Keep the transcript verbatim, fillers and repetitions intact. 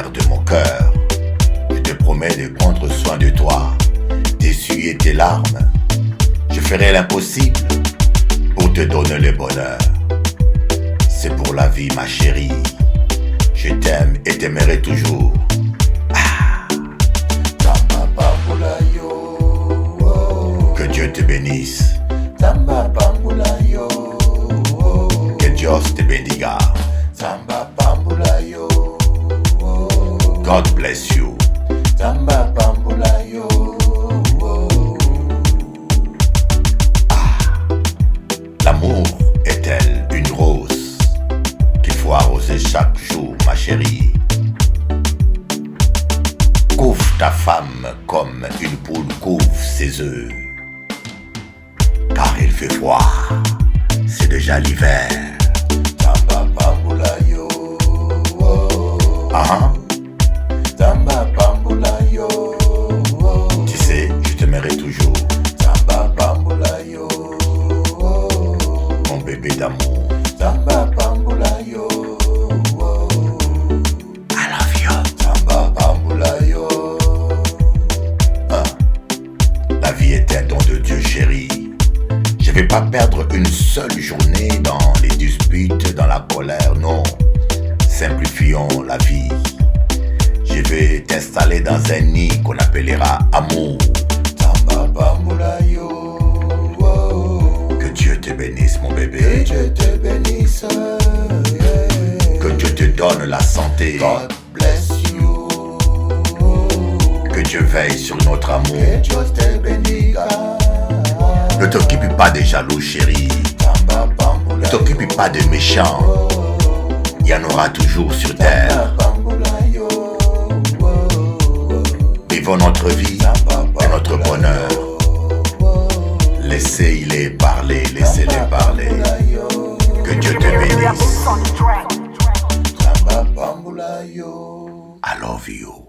mère de mon cœur. Je te promets de prendre soin de toi, d'essuyer tes larmes. Je ferai l'impossible pour te donner le bonheur. C'est pour la vie, ma chérie. Je t'aime et t'aimerai toujours. Ah. Que Dieu te bénisse. Que Dios te bendiga. God bless you. Ah. L'amour est-elle une rose qu'il faut arroser chaque jour, ma chérie? Couvre ta femme comme une poule couvre ses œufs. Car il fait froid, c'est déjà l'hiver. Ah, tu sais, je t'aimerai toujours. Mon bébé d'amour. I love you. Ah, la vie est un don de Dieu, chérie. Je vais pas perdre une seule journée dans les disputes, dans la colère, non. Simplifions la vie. Je vais t'installer dans un nid qu'on appellera amour. Que Dieu te bénisse, mon bébé. Que Dieu te bénisse. Que Dieu te donne la santé. God bless you. Que Dieu veille sur notre amour. Que Dieu te bénisse. Ne t'occupe pas des jaloux, chérie. Ne t'occupe pas des méchants. Il y en aura toujours sur terre. Vivons notre vie et notre bonheur. Laissez-les parler, laissez-les parler. Que Dieu te bénisse. I love you.